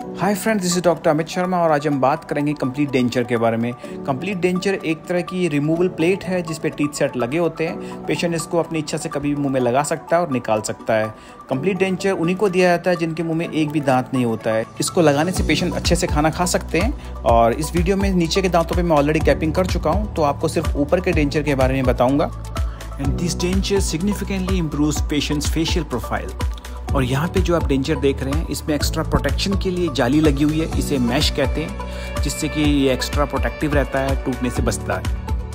Hi friends, this is doctor Amit Sharma और आज हम बात करेंगे कंप्लीट डेंचर के बारे में। कंप्लीट डेंचर एक तरह की रिमूवल प्लेट है जिस पे टीथ सेट लगे होते हैं। पेशेंट इसको अपनी इच्छा से कभी भी मुंह में लगा सकता है और निकाल सकता है। कंप्लीट डेंचर उन्हीं को दिया जाता है जिनके मुंह में एक भी दांत नहीं होता है। इसको लगाने से पेशेंट अच्छे से खाना खा सकते हैं। और इस वीडियो में नीचे के दांतों पर मैं ऑलरेडी कैपिंग कर चुका हूँ, तो आपको सिर्फ ऊपर के डेंचर के बारे में बताऊँगा। And this denture significantly improves patients facial profile. और यहाँ पे जो आप डेंचर देख रहे हैं, इसमें एक्स्ट्रा प्रोटेक्शन के लिए जाली लगी हुई है, इसे मैश कहते हैं, जिससे कि ये एक्स्ट्रा प्रोटेक्टिव रहता है, टूटने से बचता है।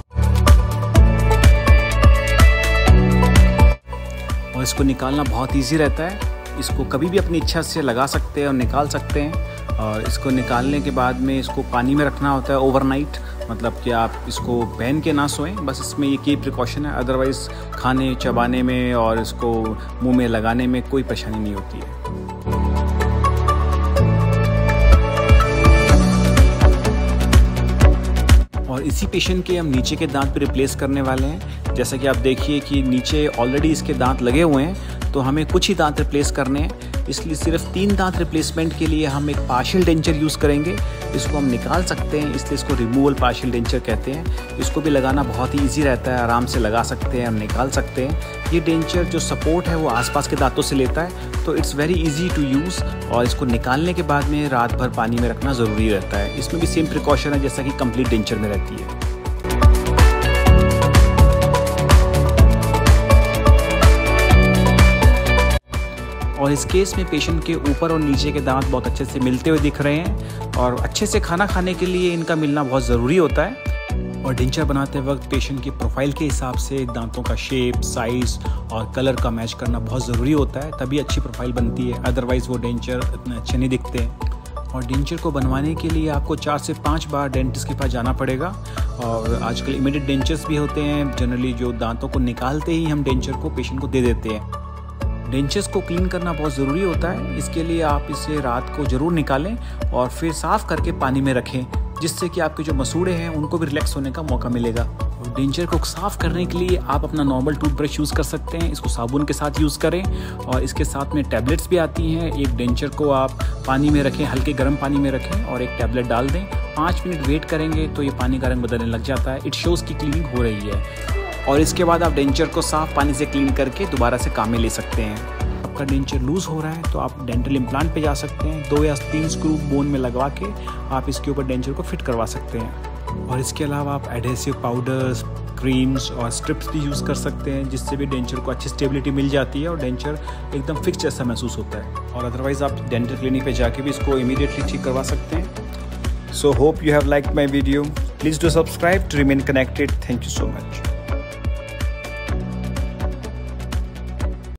और इसको निकालना बहुत इजी रहता है। इसको कभी भी अपनी इच्छा से लगा सकते हैं और निकाल सकते हैं। और इसको निकालने के बाद में इसको पानी में रखना होता है ओवरनाइट, मतलब कि आप इसको पहन के ना सोएं, बस इसमें ये की प्रिकॉशन है। अदरवाइज़ खाने चबाने में और इसको मुंह में लगाने में कोई परेशानी नहीं होती है। और इसी पेशेंट के हम नीचे के दांत पे रिप्लेस करने वाले हैं। जैसा कि आप देखिए कि नीचे ऑलरेडी इसके दांत लगे हुए हैं, तो हमें कुछ ही दांत रिप्लेस करने हैं। इसलिए सिर्फ 3 दांत रिप्लेसमेंट के लिए हम एक पार्शियल डेंचर यूज़ करेंगे। इसको हम निकाल सकते हैं, इसलिए इसको रिमूवल पार्शियल डेंचर कहते हैं। इसको भी लगाना बहुत ही ईजी रहता है, आराम से लगा सकते हैं, हम निकाल सकते हैं। ये डेंचर जो सपोर्ट है वो आसपास के दांतों से लेता है, तो it's very easy to use. और इसको निकालने के बाद में रात भर पानी में रखना ज़रूरी रहता है। इसमें भी सेम प्रिकॉशन है जैसा कि कंप्लीट डेंचर में रहती है। और इस केस में पेशेंट के ऊपर और नीचे के दांत बहुत अच्छे से मिलते हुए दिख रहे हैं और अच्छे से खाना खाने के लिए इनका मिलना बहुत ज़रूरी होता है। और डेंचर बनाते वक्त पेशेंट की प्रोफाइल के हिसाब से दांतों का शेप, साइज़ और कलर का मैच करना बहुत ज़रूरी होता है, तभी अच्छी प्रोफाइल बनती है। अदरवाइज़ वो डेंचर इतने अच्छे नहीं दिखते हैं। और डेंचर को बनवाने के लिए आपको 4 से 5 बार डेंटिस्ट के पास जाना पड़ेगा। और आजकल इमीडिएट डेंचर्स भी होते हैं, जनरली जो दांतों को निकालते ही हम डेंचर को पेशेंट को दे देते हैं। डेंचर्स को क्लीन करना बहुत ज़रूरी होता है, इसके लिए आप इसे रात को ज़रूर निकालें और फिर साफ़ करके पानी में रखें, जिससे कि आपके जो मसूड़े हैं उनको भी रिलैक्स होने का मौका मिलेगा। और डेंचर को साफ़ करने के लिए आप अपना नॉर्मल टूथब्रश यूज़ कर सकते हैं। इसको साबुन के साथ यूज़ करें और इसके साथ में टैबलेट्स भी आती हैं। एक डेंचर को आप पानी में रखें, हल्के गर्म पानी में रखें और एक टैबलेट डाल दें। 5 मिनट वेट करेंगे तो ये पानी का रंग बदलने लग जाता है। इट शोज़ की क्लीनिंग हो रही है। और इसके बाद आप डेंचर को साफ़ पानी से क्लीन करके दोबारा से काम में ले सकते हैं। आपका डेंचर लूज़ हो रहा है तो आप डेंटल इम्प्लांट पे जा सकते हैं। 2 या 3 स्क्रू बोन में लगवा के आप इसके ऊपर डेंचर को फिट करवा सकते हैं। और इसके अलावा आप एडहेसिव पाउडर्स, क्रीम्स और स्ट्रिप्स भी यूज़ कर सकते हैं, जिससे भी डेंचर को अच्छी स्टेबिलिटी मिल जाती है और डेंचर एकदम फिक्स जैसा महसूस होता है। और अदरवाइज़ आप डेंटल क्लिनिक पे जाके भी इसको इमीडिएटली ठीक करवा सकते हैं। So hope you have liked my video. Please do subscribe to remain connected. Thank you so much.